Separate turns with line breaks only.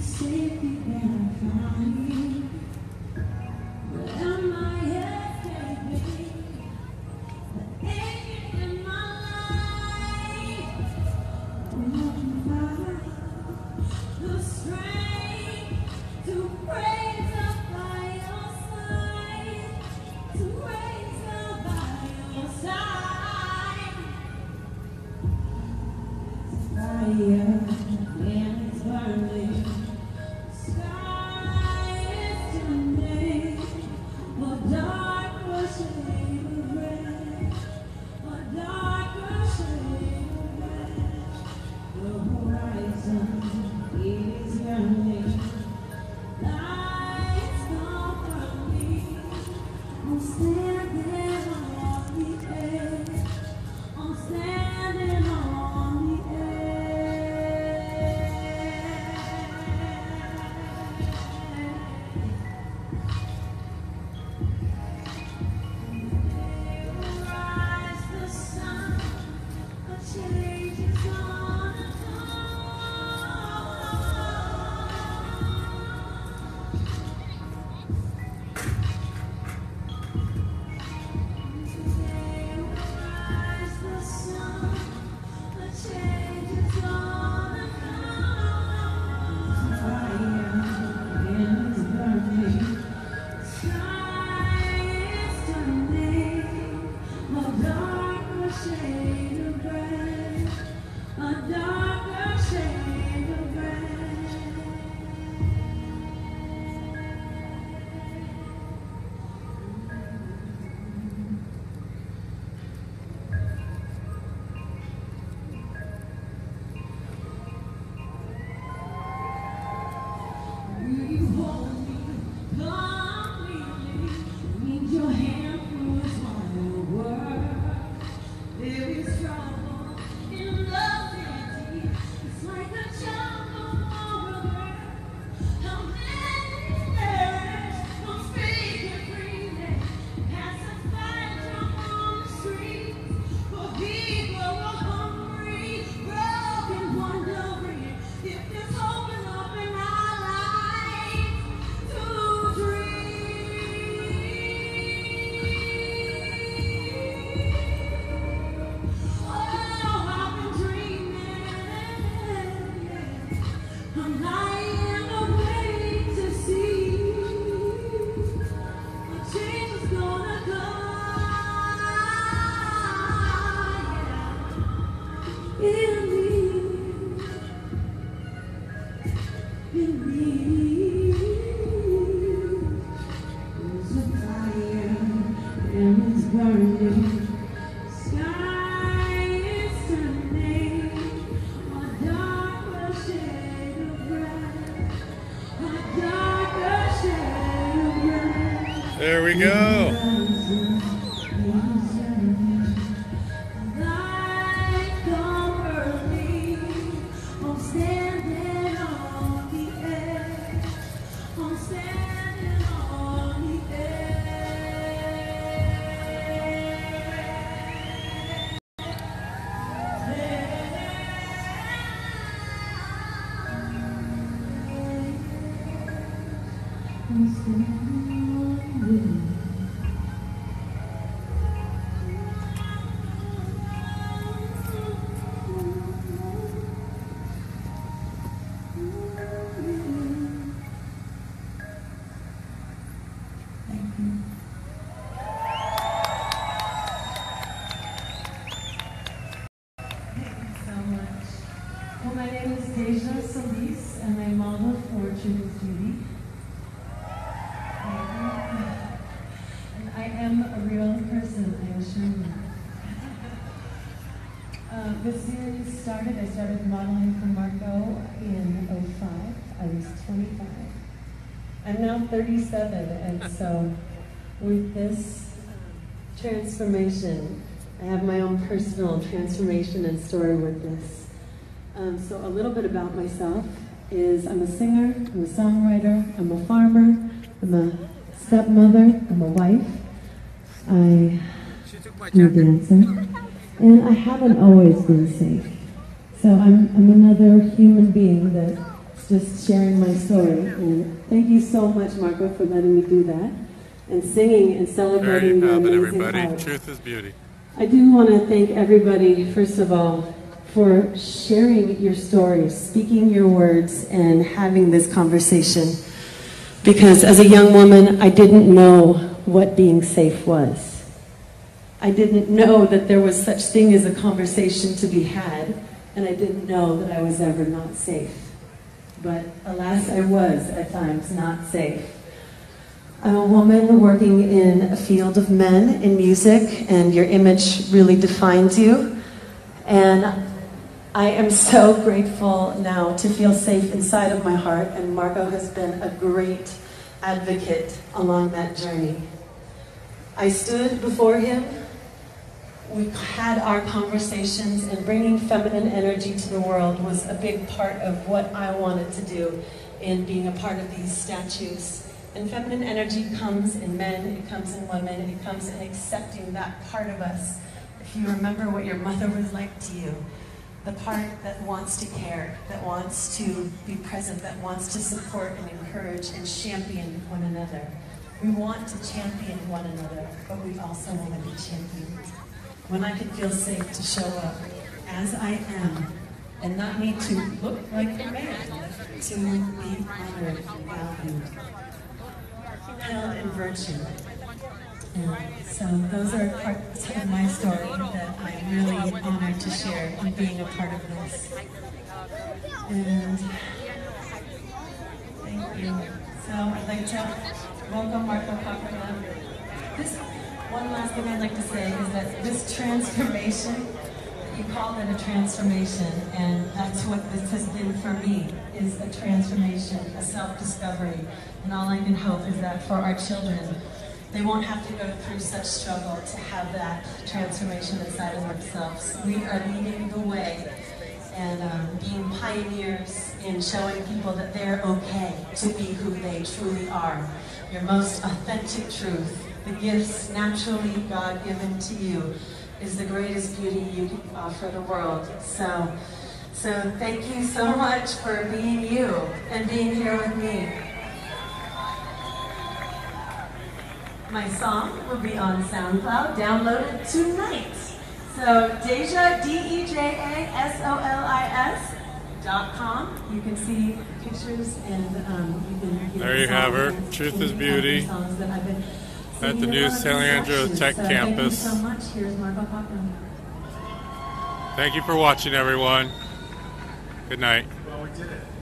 There we go.
Well, my name is Deja Solis, and I model for Judy's Beauty. And I am a real person, I assure you. This series started, I started modeling for Margot in '05. I was 25. I'm now 37, and so with this transformation, I have my own personal transformation and story with this. So a little bit about myself is I'm a singer, I'm a songwriter, I'm a farmer, I'm a stepmother, I'm a wife, I'm a dancer, and I haven't always been safe. So I'm another human being that just sharing my story. And thank you so much, Marco, for letting me do that. And singing and celebrating your amazing art.
Truth is beauty.
I do want to thank everybody, first of all, for sharing your stories, speaking your words, and having this conversation. Because as a young woman, I didn't know what being safe was. I didn't know that there was such thing as a conversation to be had, and I didn't know that I was ever not safe. But alas, I was at times not safe. I'm a woman working in a field of men in music, and your image really defines you. And I am so grateful now to feel safe inside of my heart, and Marco has been a great advocate along that journey. I stood before him, we had our conversations, and bringing feminine energy to the world was a big part of what I wanted to do in being a part of these statues. And feminine energy comes in men, it comes in women, it comes in accepting that part of us. If you remember what your mother was like to you, the part that wants to care, that wants to be present, that wants to support and encourage and champion one another. We want to champion one another, but we also want to be championed. When I can feel safe to show up as I am and not need to look like a man, to be honored, valued, held in virtue. And so those are parts of my story that I'm really honored to share in being a part of this. And thank you. So I'd like to welcome Marco Papalia. One last thing I'd like to say is that this transformation, you call it a transformation, and that's what this has been for me, is a transformation, a self-discovery. And all I can hope is that for our children, they won't have to go through such struggle to have that transformation inside of themselves. We are leading the way and being pioneers in showing people that they're okay to be who they truly are. Your most authentic truth, the gifts naturally God-given to you, is the greatest beauty you can offer the world. So thank you so much for being you and being here with me. My song will be on SoundCloud, downloaded tonight. So Deja, DejaSolis.com. You can see pictures and you can.
There you have her. Truth is beauty. At the new San Leandro Tech Campus.
Thank you so much. Here's Marco Papalia.
Thank you for watching, everyone. Good night.
Well, we did it.